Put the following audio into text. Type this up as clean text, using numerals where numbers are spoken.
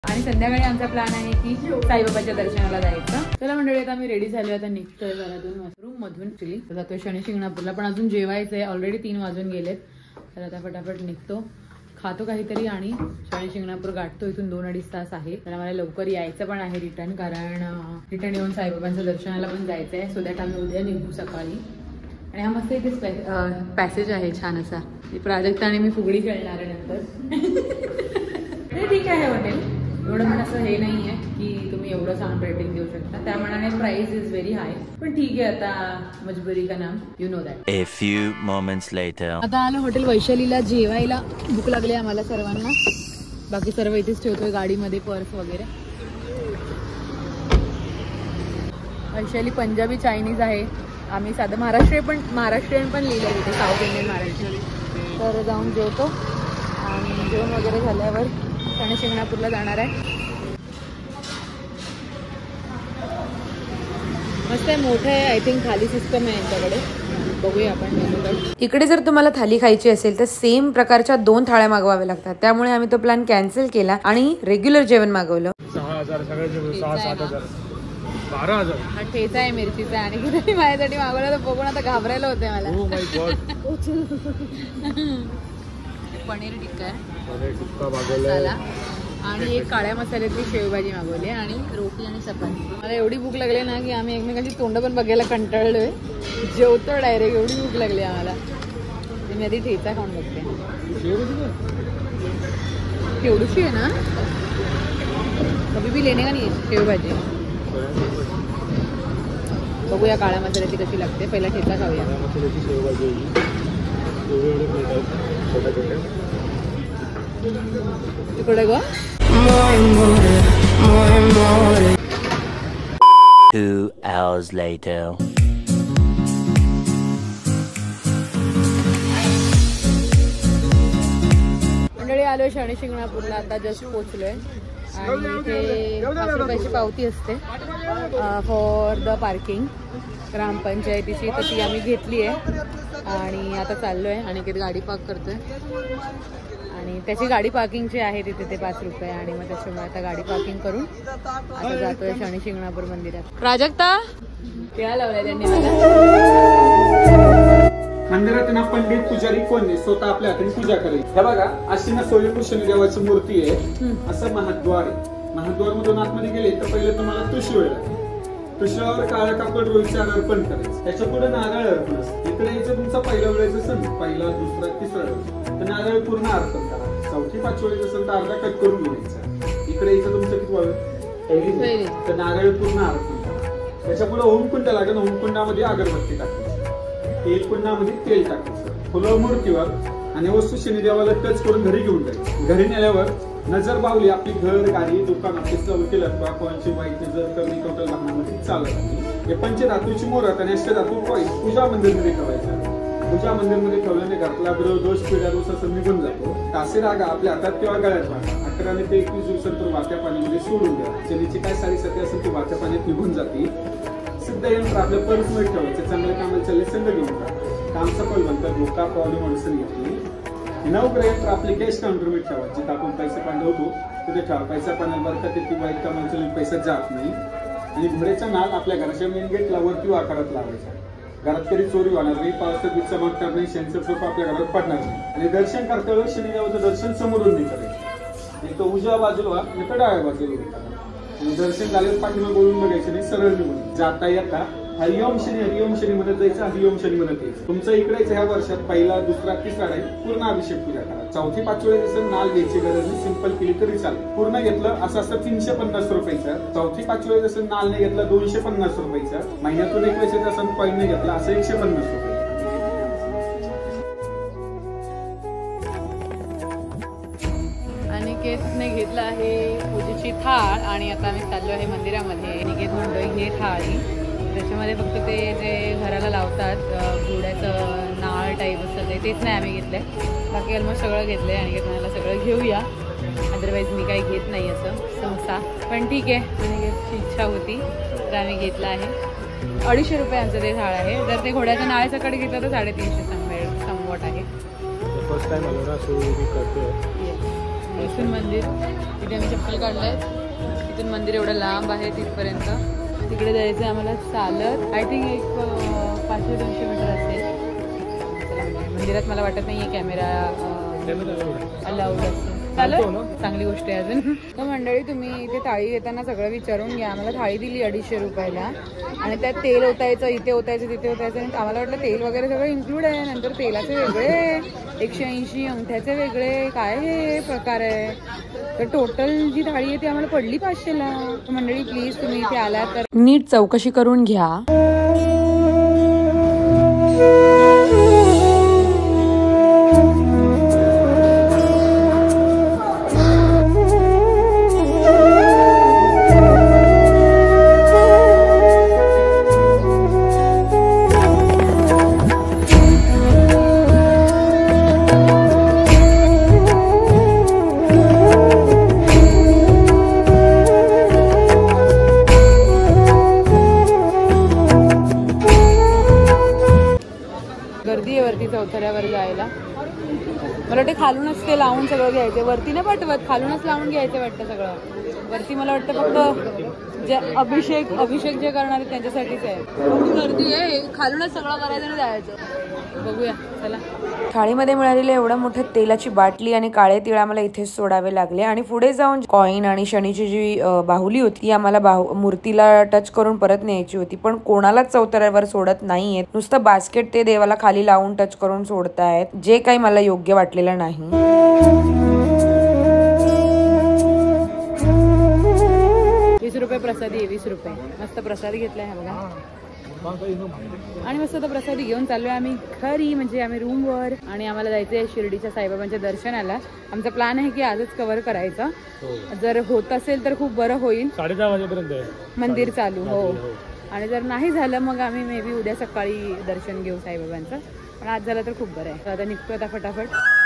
आणि संध्याकाळी आमचा प्लॅन आहे की साईबाबाच्या दर्शनाला जायचं. चला मंडळी, आता मी रेडी झालोय. आता निघतोय घरातून, रूम मधून ऍक्च्युली. जातोय शनी शिंगणापूरला, पण अजून जेवायचंय. ऑलरेडी 3 वाजून गेलेत. तर आता फटाफट निघतो, खातो काहीतरी आणि शनी शिंगणापूर गाठतो. इथून 2-2.5 तास आहे. तर आम्हाला लवकर यायचं पण आहे रिटर्न, कारण रिटर्न येऊन साईबाबांच्या दर्शनाला पण जायचंय. सो दॅट आम्ही उद्या निघू सकाळी. आणि हा मस्त इथे पॅसेज आहे छान असा. प्राजक्ता आणि मी फुगडी खेळणार आहे नंतर. ठीक आहे हॉटेल, एवढं पण असं हे नाही आहे की तुम्ही एवढं छान रेटिंग देऊ शकता. त्या मनाने प्राइस इज व्हेरी हाय, पण ठीक आहे. आता मजबुरी का नाम, you know that. A few moments later. आता आलो हॉटेल वैशालीला जेवायला. भूक लागली आम्हाला सर्वांना. बाकी सर्व इथेच ठेवतोय गाडीमध्ये, पर्स वगैरे. वैशाली पंजाबी चायनीज आहे. आम्ही साधं महाराष्ट्रीयन पण लिहिलं इथे, साऊथ इंडियन महाराष्ट्रीयन. तर जाऊन जेवतो आणि जेवण वगैरे झाल्यावर शनी शिंगणापूरला जाणार आहे. मस्त आहे, मोठं आहे. आय थिंक थाली सिस्टम आहे यांच्याकडे. बघूया आपण. इकडे जर तुम्हाला थाली खायची असेल तर सेम प्रकारच्या 2 थाळ्या मागवाव्या लागतात. त्यामुळे आम्ही तो प्लॅन कॅन्सल केला आणि रेग्युलर जेवण मागवलं. 6,000 सगळे 6-7,000 12,000. हा ठेचा आहे मिरचीचा. आणि किती माझ्यासाठी मागवलं तर बघून आता घाबरायला होते मला. Oh my God. Paneer tikka आहे, पनीर टिक्का मागवला आणि एक काळ्या मसाल्यातली शेवभाजी मागवली आणि रोटी आणि चपाती. मला एवढी भूक लागली ना की आम्ही एकमेकांची तोंड पण बघायला कंटाळलोय. जेवतो डायरेक्ट, एवढी भूक लागली आम्हाला. मी आधी ठेचा खाऊन बघते. एवढीशी आहे ना, कभी भी लेणे का नाही शेवभाजी. बघूया काळ्या मसाल्याची कशी लागते. पहिला ठेचा खाऊया. मसाल्याची शेवभाजी तिकडे ग. 2 hours later. मंडळी आलोय शनी शिंगणापूरला. आता जस्ट पोहोचलोय. आणि इथे 5 रुपयाची पावती असते फॉर द पार्किंग ग्रामपंचायतीची. तर ती आम्ही घेतली आहे आणि आता चाललोय. आणि किती गाडी पार्क करतोय आणि त्याची गाडी पार्किंगची आहे तिथे ते 5 रुपये. आणि मग त्याच्यामुळे आता गाडी पार्किंग करून आता जातोय शनी शिंगणापूर मंदिरात. प्राजक्ता केळा लावलाय त्यांनी मला. मंदिरात ना पंडित पुजारी कोण नाही, स्वतः आपल्या हाताने पूजा करेल. हे बघा, अशी ना स्वयंभू शनिदेवाची मूर्ती आहे. असं महाद्वार आहे. महाद्वार मधून आतमध्ये गेले तर पहिले तुम्हाला तुळशी लागेल. तुळशीवर काळा कापड रोळीचा अर्पण करायचं. त्याच्या पुढे नारळ अर्पण असतं. इकडे यायचं तुमचा पहिला वेळेचा सण, पहिला, दुसरा, तिसरा तर नारळ पूर्ण अर्पण करा. 4-5 वेळेचा असेल तर अर्धा कट करून घ्यायचा. इकडे यायचं तुमचं किती वाजत तर नारळ पूर्ण अर्पण करा. त्याच्या पुढे होमकुंड लागेल. होमकुंडामध्ये अगरबत्ती टाकायची. तेल कुंडामध्ये तेल टाकायचं. फुलं मूर्तीवर आणि वस्तू शनिदेवाला टच करून घरी घेऊन जायचं. घरी नेल्यावर नजर बावली आपली घर, गाडी, दुकान, ऑफिस वकील अथवा कोणाची वाईट नजर कमी टोटल भागामध्ये चालत नाही. हे पंचधातूची मोहरत आणि अष्टधातू कॉईन पूजा मंदिरमध्ये ठेवायचं. पूजा मंदिरमध्ये ठेवल्याने घरातला ग्रह दोष, पिढ्या दोष असं निघून जातो. तासे रागा आपल्या हातात किंवा गळ्यात बांधा. 18 ते 21 दिवसांतर वाहत्या पाण्यामध्ये सोडून द्या. शनीची काय साडेसाती असेल ती वाहत्या पाण्यात निघून जाते. सिद्ध यंत्र आपल्या पर्समध्ये ठेवायचं. चांगल्या कामाला चालले संघ घेऊन जा. काम सफल बनतात. धोका प्रॉब्लेम अडचण घेतली. 9 ग्रह यंत्र आपले कॅश काउंटरमध्ये ठेवायचे. जिथे आपण पैसे पाठवतो तिथे ठेवा. पैसा पाण्याला बरकत येते. वाईट कामाला चालले पैसा जात नाही. आणि घोड्याचा नाल आपल्या घराच्या मेन गेटला वरती आकारात लावायचा. घरात कधी चोरी होणार नाही. पावसात वीज चमकणार नाही. शनीचं झोप आपल्या घरात पडणार नाही. आणि दर्शन करता वेळेस शनिदेवाचं दर्शन समोरून नाही करायचं. एक तर उजव्या बाजूला आणि तर डाव्या बाजूला. आणि दर्शन झाल्यावर पाठीमागे बोलून बघायचं नाही. सरळ निघून जाता येता हरिओम शनी म्हणत जायचं. हरिओम शनी म्हणत यायचं. तुमचं इकडेच ह्या वर्षात पहिला, दुसरा, तिसरा नाही पूर्ण अभिषेक पूजा करा. 4-5 वेळेस नाल घ्यायची गरज नाही. सिंपल केली तरी चालेल. पूर्ण घेतलं असं असतं 350 रुपयाचं. 4-5 वेळेस नाल नाही घेतला 250 रुपयाचं. महिन्यातून 1 वेळेस असं कॉईन नाही घेतला असं 150 रुपये. अनिकेतने घेतला आहे पूजेची थाळ. आणि आता आम्ही चाललो आहे मंदिरामध्ये. अनिकेत म्हणतोय हे थाळी. त्याच्यामध्ये फक्त ते जे घराला लावतात घोड्याचं नाळ टाईप असतं तेच नाही आम्ही घेतलंय. बाकी ऑलमोस्ट सगळं घेतलंय. अनिकेत म्हणाला सगळं घेऊया, अदरवाईज मी काही घेत नाही असं सहसा. पण ठीक आहे, अनिकेतची इच्छा होती तर आम्ही घेतला आहे. 250 रुपयांचं ते थाळ आहे. जर ते घोड्याचं नाळ सकट घेतलं तर 350 समवट आहे. फर्स्ट टाइम आलो ना, सो मी करतोय. इथून मंदिर, तिथे आम्ही चप्पल काढलाय. तिथून मंदिर एवढं लांब आहे तिथपर्यंत. तिकडे जायचं आम्हाला चालत. आय थिंक एक 500-200 मीटर असेल. मंदिरात मला वाटत नाहीये कॅमेरा अलाउड असेल. चालेल, चांगली गोष्ट आहे अजून. तर मंडळी, तुम्ही इथे थाळी घेताना सगळं विचारून घ्या. आम्हाला थाळी दिली 250 रुपयाला आणि त्यात तेल ओतायचं, इथे ओतायचं, तिथे ओतायचं. आणि आम्हाला वाटलं तेल वगैरे सगळं इन्क्लूड आहे. नंतर तेलाचे वेगळे 180, अंगठ्याचे वेगळे, काय हे प्रकार आहे. तर टोटल जी थाळी आहे ती आम्हाला पडली 500ला. तर मंडळी, प्लीज तुम्ही इथे आलात तर नीट चौकशी करून घ्या. गर्दी आहे वरती चौथऱ्यावर जायला. मला वाटतं खालूनच ते लावून सगळं घ्यायचं. वरती नाही पाठवत, खालूनच लावून घ्यायचं वाटतं सगळं. वरती मला वाटतं फक्त जे अभिषेक जे करणार आहेत त्यांच्यासाठीच आहे. गर्दी आहे, खालूनच सगळं करायचं आणि जायचं. बघूया, चला. थाळीमध्ये मिळालेल्या एवढ्या मोठ्या तेलाची बाटली आणि काळे तीळ आम्हाला इथेच सोडावे लागले. आणि पुढे जाऊन कॉईन आणि शनीची जी बाहुली होती ती आम्हाला मूर्तीला टच करून परत न्यायची होती. पण कोणालाच चौथऱ्यावर सोडत नाहीयेत. नुसतं बास्केट ते देवाला खाली लावून टच करून सोडतायत, जे काही मला योग्य वाटलेलं नाही. 20 रुपये प्रसादी आहे. 20 रुपये मस्त प्रसाद घेतलाय हा बघा. आणि मस्त तो प्रसादी घेऊन चाललोय आम्ही घरी, म्हणजे आम्ही रूमवर. आणि आम्हाला जायचंय शिर्डीच्या साईबाबांच्या दर्शनाला. आमचा प्लॅन आहे की आजच कव्हर करायचा. जर होत असेल तर खूप बरं होईल. 10:30 वाजेपर्यंत मंदिर चालू. हो. आणि जर नाही झालं मग आम्ही मे बी उद्या सकाळी दर्शन घेऊ साईबाबांचं. पण आज झालं तर खूप बरं आहे. आता निघतो आता फटाफट.